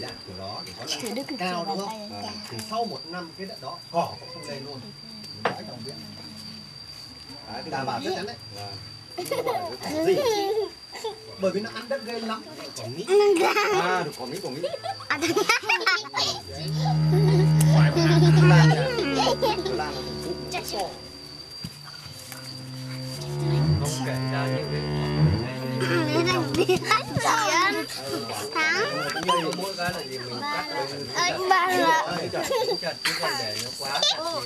dạng kiểu đó để có năng suất cao đúng không? Thì sau 1 năm cái đất đó cỏ cũng không lên luôn. Bãi trồng viện. Đảm bảo chắc chắn đấy. Gì? Bởi vì nó ăn đất ghê lắm. Cỏ Mỹ. Được cỏ Mỹ. Lan là phụ. Không kể ra những cái tháng mỗi cái là gì mình cắt anh ba là chặt chứ còn để nó quá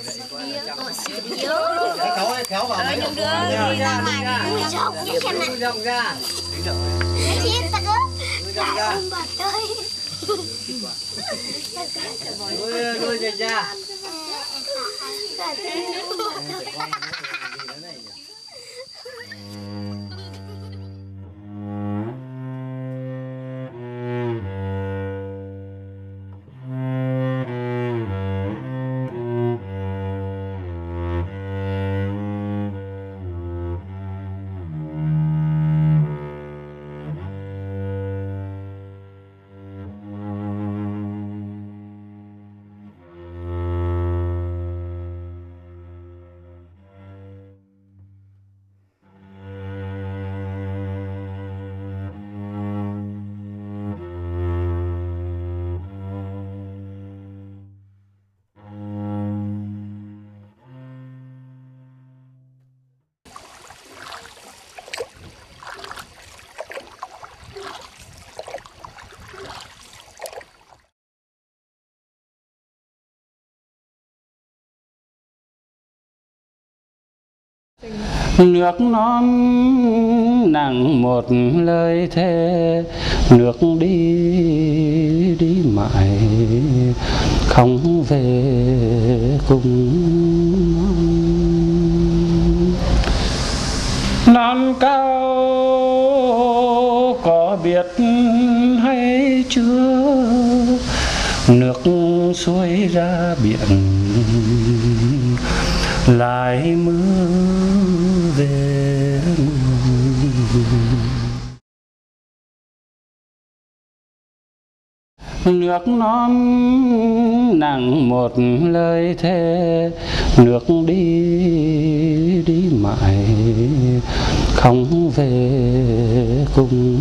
kéo vào mấy những đứa đi ra ngoài đi rộng như thế này rộng ra chết ta cứ ông bà ơi nuôi dạy ra nước non nặng một lời thề, nước đi đi mãi không về cùng. Non cao có biết hay chưa, nước xuôi ra biển lại mưa về. Nước non nặng một lời thề, nước đi đi mãi không về cùng.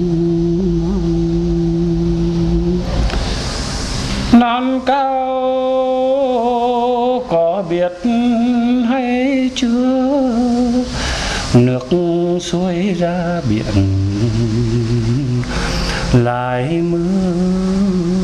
Non cao có biết hay chưa, nước xuôi ra biển lại mưa